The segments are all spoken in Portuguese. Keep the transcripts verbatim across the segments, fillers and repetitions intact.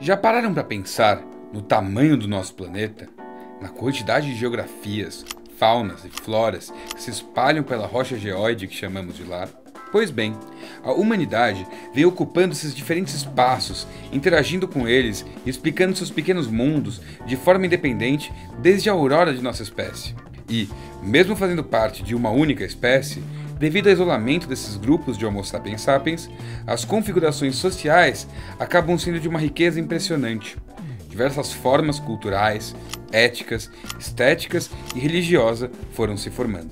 Já pararam para pensar no tamanho do nosso planeta? Na quantidade de geografias, faunas e floras que se espalham pela rocha geóide que chamamos de lar? Pois bem, a humanidade vem ocupando esses diferentes espaços, interagindo com eles e explicando seus pequenos mundos de forma independente desde a aurora de nossa espécie. E, mesmo fazendo parte de uma única espécie, devido ao isolamento desses grupos de Homo sapiens sapiens, as configurações sociais acabam sendo de uma riqueza impressionante. Diversas formas culturais, éticas, estéticas e religiosas foram se formando.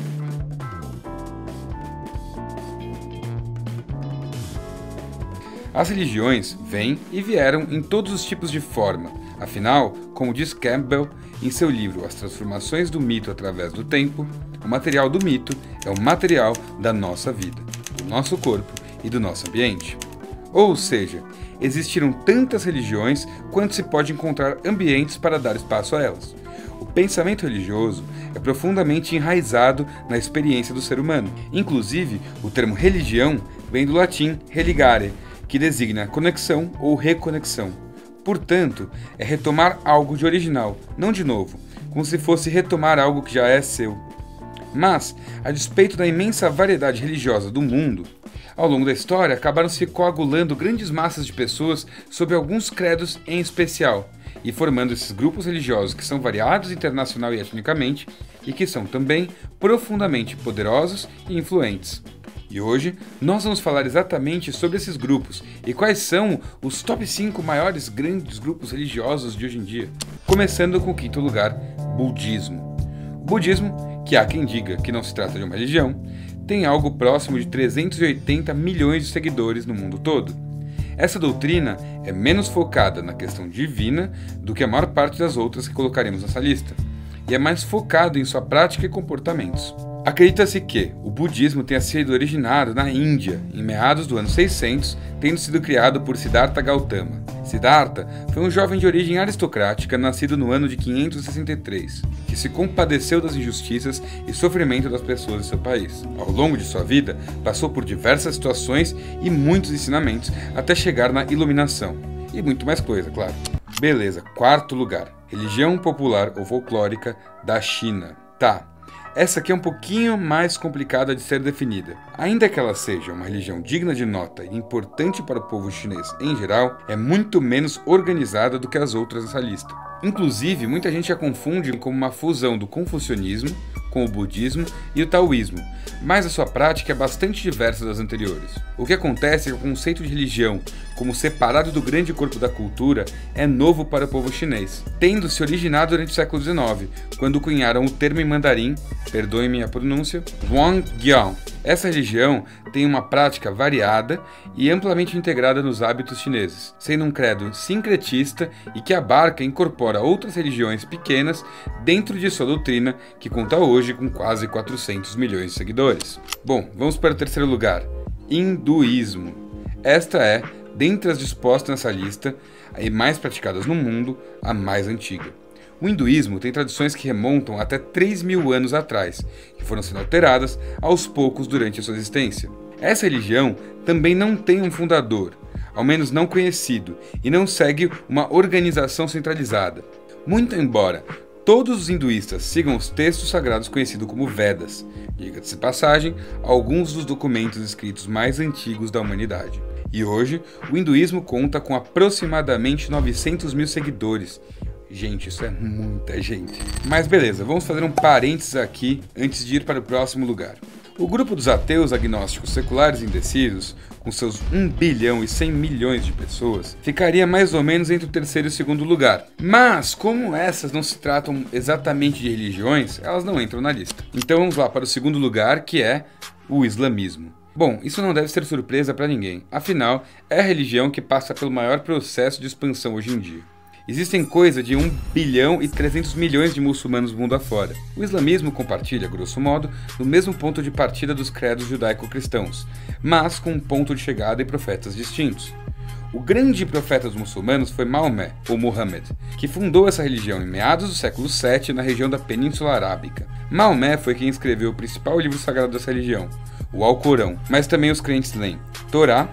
As religiões vêm e vieram em todos os tipos de forma. Afinal, como diz Campbell em seu livro As Transformações do Mito através do Tempo, o material do mito é o material da nossa vida, do nosso corpo e do nosso ambiente. Ou seja, existiram tantas religiões quanto se pode encontrar ambientes para dar espaço a elas. O pensamento religioso é profundamente enraizado na experiência do ser humano. Inclusive, o termo religião vem do latim religare, que designa conexão ou reconexão. Portanto, é retomar algo de original, não de novo, como se fosse retomar algo que já é seu. Mas, a despeito da imensa variedade religiosa do mundo, ao longo da história acabaram se coagulando grandes massas de pessoas sob alguns credos em especial, e formando esses grupos religiosos que são variados internacional e etnicamente, e que são também profundamente poderosos e influentes. E hoje nós vamos falar exatamente sobre esses grupos e quais são os top cinco maiores grandes grupos religiosos de hoje em dia. Começando com o quinto lugar, budismo. O budismo, que há quem diga que não se trata de uma religião, tem algo próximo de trezentos e oitenta milhões de seguidores no mundo todo. Essa doutrina é menos focada na questão divina do que a maior parte das outras que colocaremos nessa lista, e é mais focado em sua prática e comportamentos. Acredita-se que o budismo tenha sido originado na Índia, em meados do ano seiscentos, tendo sido criado por Siddhartha Gautama. Siddhartha foi um jovem de origem aristocrática nascido no ano de quinhentos e sessenta e três, que se compadeceu das injustiças e sofrimento das pessoas de seu país. Ao longo de sua vida, passou por diversas situações e muitos ensinamentos até chegar na iluminação. E muito mais coisa, claro. Beleza, quarto lugar. Religião popular ou folclórica da China. Tá. Essa aqui é um pouquinho mais complicada de ser definida. Ainda que ela seja uma religião digna de nota e importante para o povo chinês em geral, é muito menos organizada do que as outras dessa lista. Inclusive, muita gente a confunde como uma fusão do confucionismo com o budismo e o taoísmo, mas a sua prática é bastante diversa das anteriores. O que acontece é que o conceito de religião, como separado do grande corpo da cultura, é novo para o povo chinês, tendo se originado durante o século dezenove, quando cunharam o termo em mandarim, perdoe-me a pronúncia, Wangjiang. Essa religião tem uma prática variada e amplamente integrada nos hábitos chineses, sendo um credo sincretista e que abarca e incorpora outras religiões pequenas dentro de sua doutrina, que conta hoje com quase quatrocentos milhões de seguidores. Bom, vamos para o terceiro lugar, hinduísmo. Esta é, dentre as dispostas nessa lista e mais praticadas no mundo, a mais antiga. O hinduísmo tem tradições que remontam até três mil anos atrás, que foram sendo alteradas aos poucos durante a sua existência. Essa religião também não tem um fundador, ao menos não conhecido, e não segue uma organização centralizada. Muito embora todos os hinduístas sigam os textos sagrados conhecidos como Vedas, diga-se de passagem, alguns dos documentos escritos mais antigos da humanidade. E hoje, o hinduísmo conta com aproximadamente novecentos mil seguidores. Gente, isso é muita gente. Mas beleza, vamos fazer um parênteses aqui antes de ir para o próximo lugar. O grupo dos ateus, agnósticos, seculares e indecisos, com seus um bilhão e cem milhões de pessoas, ficaria mais ou menos entre o terceiro e o segundo lugar. Mas, como essas não se tratam exatamente de religiões, elas não entram na lista. Então vamos lá para o segundo lugar, que é o islamismo. Bom, isso não deve ser surpresa para ninguém, afinal, é a religião que passa pelo maior processo de expansão hoje em dia. Existem coisa de um bilhão e trezentos milhões de muçulmanos mundo afora. O islamismo compartilha, grosso modo, no mesmo ponto de partida dos credos judaico-cristãos, mas com um ponto de chegada e profetas distintos. O grande profeta dos muçulmanos foi Maomé, ou Muhammad, que fundou essa religião em meados do século sétimo na região da Península Arábica. Maomé foi quem escreveu o principal livro sagrado dessa religião, o Alcorão, mas também os crentes leem Torá,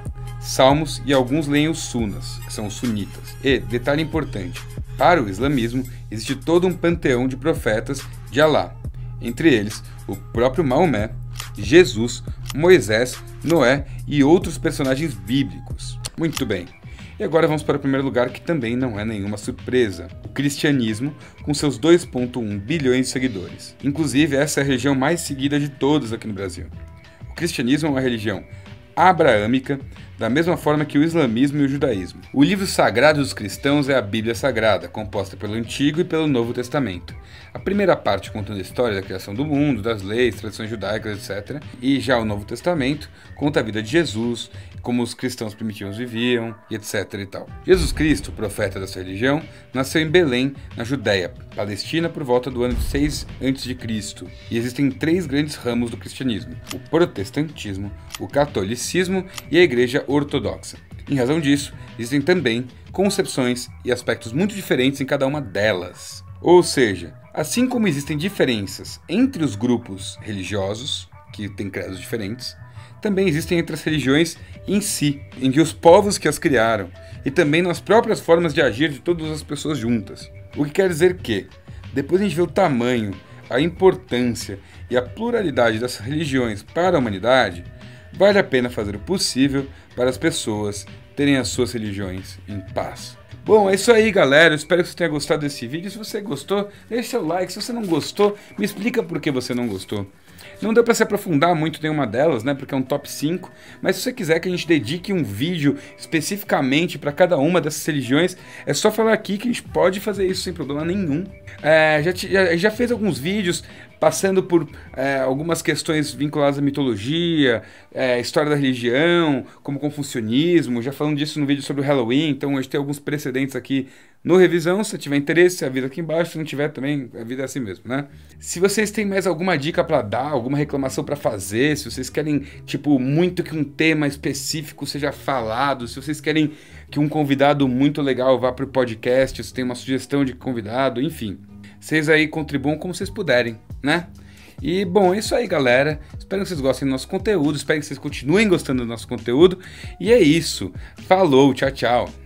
salmos e alguns leem os sunas, que são os sunitas. E, detalhe importante, para o islamismo existe todo um panteão de profetas de Alá, entre eles o próprio Maomé, Jesus, Moisés, Noé e outros personagens bíblicos. Muito bem. E agora vamos para o primeiro lugar, que também não é nenhuma surpresa: o cristianismo, com seus dois vírgula um bilhões de seguidores. Inclusive, essa é a religião mais seguida de todas aqui no Brasil. O cristianismo é uma religião abraâmica, da mesma forma que o islamismo e o judaísmo. O livro sagrado dos cristãos é a Bíblia Sagrada, composta pelo Antigo e pelo Novo Testamento. A primeira parte contando a história da criação do mundo, das leis, tradições judaicas, etcétera. E já o Novo Testamento conta a vida de Jesus, como os cristãos primitivos viviam, e etc e tal. Jesus Cristo, profeta dessa religião, nasceu em Belém, na Judéia, Palestina, por volta do ano seis antes de Cristo. E existem três grandes ramos do cristianismo: o protestantismo, o catolicismo e a igreja ortodoxa. Em razão disso, existem também concepções e aspectos muito diferentes em cada uma delas. Ou seja, assim como existem diferenças entre os grupos religiosos, que têm credos diferentes, também existem entre as religiões em si, em que os povos que as criaram, e também nas próprias formas de agir de todas as pessoas juntas. O que quer dizer que, depois a gente vê o tamanho, a importância e a pluralidade dessas religiões para a humanidade, vale a pena fazer o possível para as pessoas terem as suas religiões em paz. Bom, é isso aí, galera. Eu espero que você tenha gostado desse vídeo. Se você gostou, deixe seu like. Se você não gostou, me explica por que você não gostou. Não deu para se aprofundar muito em nenhuma delas, né? Porque é um top cinco. Mas se você quiser que a gente dedique um vídeo especificamente para cada uma dessas religiões, é só falar aqui que a gente pode fazer isso sem problema nenhum. É, já, já, já fez alguns vídeos passando por é, algumas questões vinculadas à mitologia, é, história da religião, como confucionismo, já falando disso no vídeo sobre o Halloween, então a gente tem alguns precedentes aqui no Revisão. Se tiver interesse, avisa aqui embaixo. Se não tiver também, a vida é assim mesmo, né? Se vocês têm mais alguma dica para dar, alguma reclamação para fazer, se vocês querem, tipo, muito que um tema específico seja falado, se vocês querem que um convidado muito legal vá para o podcast, se tem uma sugestão de convidado, enfim, vocês aí contribuam como vocês puderem, né? E, bom, é isso aí, galera. Espero que vocês gostem do nosso conteúdo, espero que vocês continuem gostando do nosso conteúdo. E é isso. Falou, tchau, tchau.